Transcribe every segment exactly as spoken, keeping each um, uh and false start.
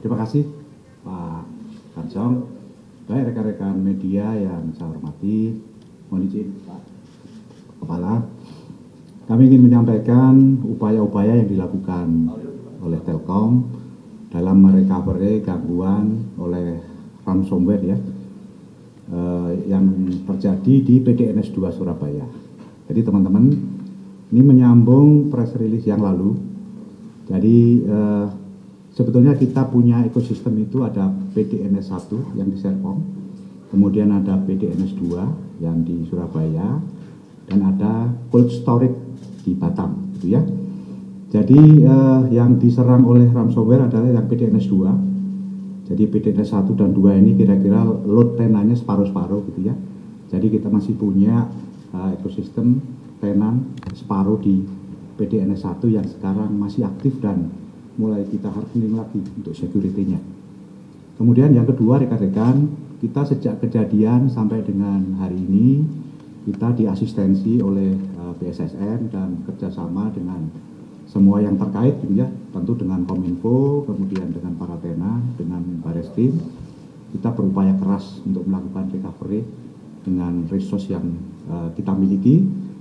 terima kasih Pak Kancong. Baik rekan-rekan media yang saya hormati, mohon izin Pak Kepala, kami ingin menyampaikan upaya-upaya yang dilakukan oleh Telkom dalam merecovery gangguan oleh ransomware ya, eh, yang terjadi di P D N S dua Surabaya. Jadi teman-teman, ini menyambung press release yang lalu. Jadi eh, sebetulnya kita punya ekosistem itu ada P D N S satu yang di Serpong, kemudian ada P D N S dua yang di Surabaya, dan ada cold storage di Batam, gitu ya. Jadi eh, yang diserang oleh ransomware adalah yang P D N S dua. Jadi P D N S satu dan dua ini kira-kira load tenannya separuh-separuh, gitu ya. Jadi kita masih punya eh, ekosistem tenan separuh di P D N S satu yang sekarang masih aktif dan mulai kita hardening lagi untuk security-nya. Kemudian yang kedua rekan-rekan, kita sejak kejadian sampai dengan hari ini kita diasistensi oleh uh, B S S N dan kerjasama dengan semua yang terkait, gitu ya, tentu dengan Kominfo, kemudian dengan para tena, dengan Bareskrim. Kita berupaya keras untuk melakukan recovery dengan resource yang uh, kita miliki.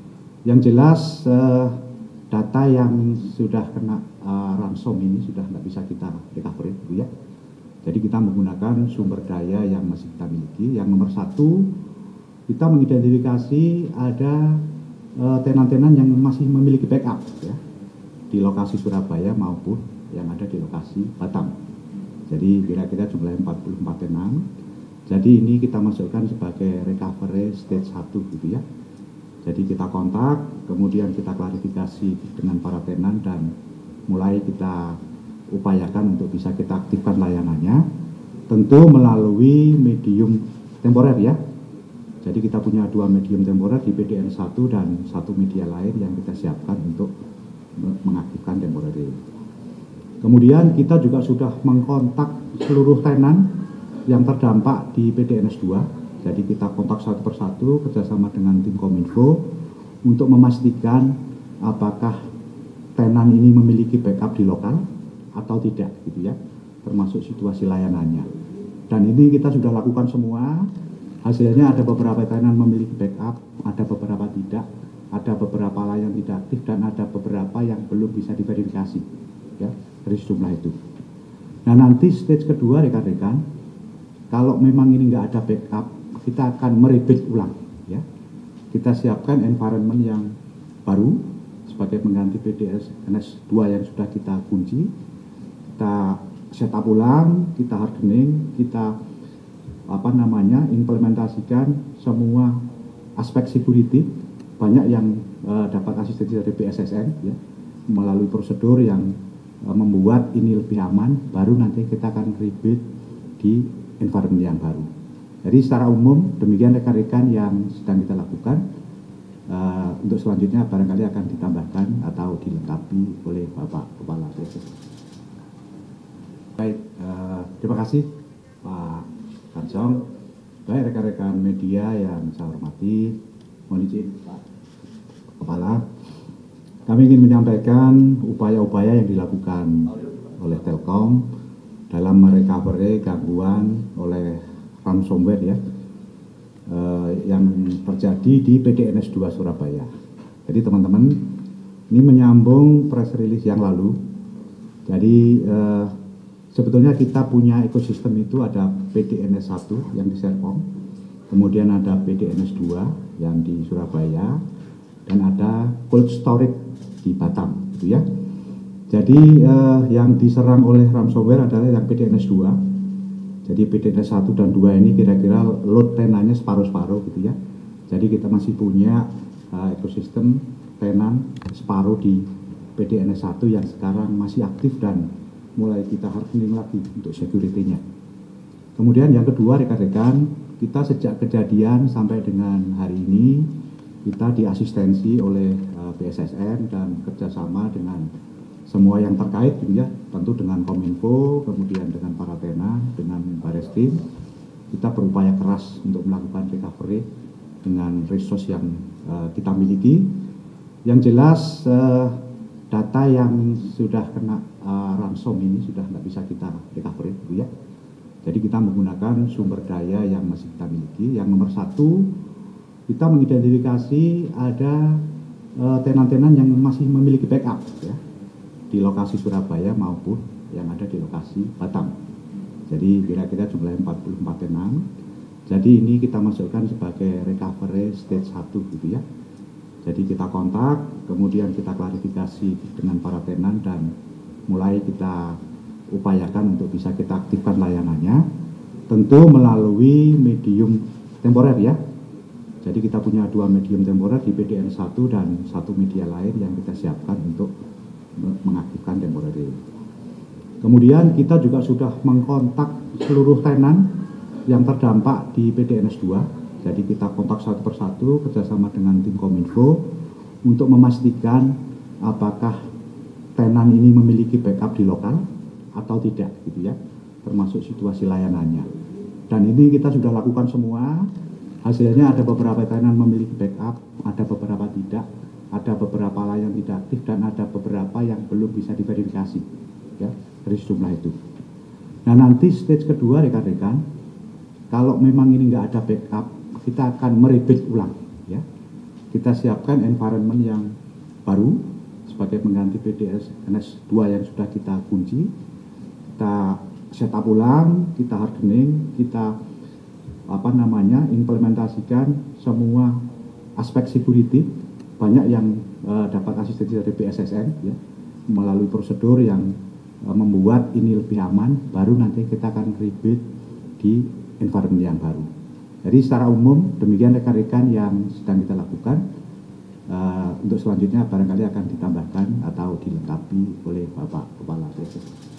Yang jelas uh, data yang sudah kena uh, ransom ini sudah nggak bisa kita recovery, gitu ya. Jadi kita menggunakan sumber daya yang masih kita miliki. Yang nomor satu, kita mengidentifikasi ada tenan-tenan uh, yang masih memiliki backup ya, di lokasi Surabaya maupun yang ada di lokasi Batam. Jadi kira-kira jumlahnya empat puluh empat tenan. Jadi ini kita masukkan sebagai recovery stage satu, gitu ya. Jadi kita kontak, kemudian kita klarifikasi dengan para tenan dan mulai kita upayakan untuk bisa kita aktifkan layanannya, tentu melalui medium temporer ya. Jadi kita punya dua medium temporer di P D N satu dan satu media lain yang kita siapkan untuk mengaktifkan temporer ini. Kemudian kita juga sudah mengkontak seluruh tenan yang terdampak di P D N S dua. Jadi kita kontak satu persatu kerjasama dengan tim Kominfo untuk memastikan apakah tenan ini memiliki backup di lokal atau tidak, gitu ya, termasuk situasi layanannya. Dan ini kita sudah lakukan semua. Hasilnya ada beberapa tenan memiliki backup, ada beberapa tidak, ada beberapa layanan tidak aktif, dan ada beberapa yang belum bisa diverifikasi, ya, dari sejumlah itu. Nah nanti stage kedua rekan-rekan, kalau memang ini nggak ada backup, kita akan merebuild ulang, ya. Kita siapkan environment yang baru sebagai pengganti P D N S dua yang sudah kita kunci. Kita setup ulang, kita hardening, kita apa namanya implementasikan semua aspek security. Banyak yang uh, dapat asistensi dari B S S N, ya, melalui prosedur yang uh, membuat ini lebih aman. Baru nanti kita akan rebuild di environment yang baru. Jadi secara umum demikian rekan-rekan yang sedang kita lakukan. Uh, untuk selanjutnya barangkali akan ditambahkan atau dilengkapi oleh Bapak Kepala B S S N. Baik, uh, terima kasih Pak Kancong. Baik rekan-rekan media yang saya hormati, mohon izin Pak Kepala, kami ingin menyampaikan upaya-upaya yang dilakukan oleh Telkom dalam merecovery gangguan oleh ransomware ya, eh, yang terjadi di P D N S dua Surabaya. Jadi teman-teman, ini menyambung press release yang lalu. Jadi eh, sebetulnya kita punya ekosistem itu ada P D N S satu yang di Serpong, kemudian ada P D N S dua yang di Surabaya, dan ada cold storage di Batam, gitu ya. Jadi eh, yang diserang oleh ransomware adalah yang P D N S dua. Jadi P D N S satu dan dua ini kira-kira load tenannya separuh-separuh, gitu ya. Jadi kita masih punya uh, ekosistem tenan separuh di P D N S satu yang sekarang masih aktif dan mulai kita hardening lagi untuk security-nya. Kemudian yang kedua rekan-rekan, kita sejak kejadian sampai dengan hari ini kita diasistensi oleh uh, B S S N dan kerjasama dengan semua yang terkait, gitu ya, tentu dengan Kominfo, kemudian dengan para tena, dengan Bareskrim. Kita berupaya keras untuk melakukan recovery dengan resource yang uh, kita miliki. Yang jelas uh, data yang sudah kena uh, ransom ini sudah nggak bisa kita recovery, gitu ya. Jadi kita menggunakan sumber daya yang masih kita miliki. Yang nomor satu, kita mengidentifikasi ada tenan-tenan uh, yang masih memiliki backup, ya, di lokasi Surabaya maupun yang ada di lokasi Batam. Jadi kira-kira jumlahnya empat puluh empat tenan. Jadi ini kita masukkan sebagai recovery stage satu, gitu ya. Jadi kita kontak, kemudian kita klarifikasi dengan para tenan dan mulai kita upayakan untuk bisa kita aktifkan layanannya, tentu melalui medium temporer, ya. Jadi kita punya dua medium temporer di P D N satu dan satu media lain yang kita siapkan untuk mengaktifkan temporer ini. Kemudian kita juga sudah mengkontak seluruh tenan yang terdampak di P D N S dua. Jadi kita kontak satu persatu kerjasama dengan tim Kominfo untuk memastikan apakah tenan ini memiliki backup di lokal atau tidak, gitu ya, termasuk situasi layanannya. Dan ini kita sudah lakukan semua. Hasilnya ada beberapa tenan memiliki backup, ada beberapa tidak, ada beberapa layanan tidak aktif, dan ada beberapa yang belum bisa diverifikasi, ya, dari sejumlah itu. Nah, nanti stage kedua, rekan-rekan, kalau memang ini nggak ada backup, kita akan merebuild ulang, ya. Kita siapkan environment yang baru sebagai pengganti P D N S dua yang sudah kita kunci. Kita setup ulang, kita hardening, kita apa namanya implementasikan semua aspek security. Banyak yang uh, dapat asistensi dari B S S N, ya, melalui prosedur yang uh, membuat ini lebih aman. Baru nanti kita akan rebuild di environment yang baru. Jadi secara umum demikian rekan-rekan yang sedang kita lakukan. Uh, untuk selanjutnya barangkali akan ditambahkan atau dilengkapi oleh Bapak Kepala Desa.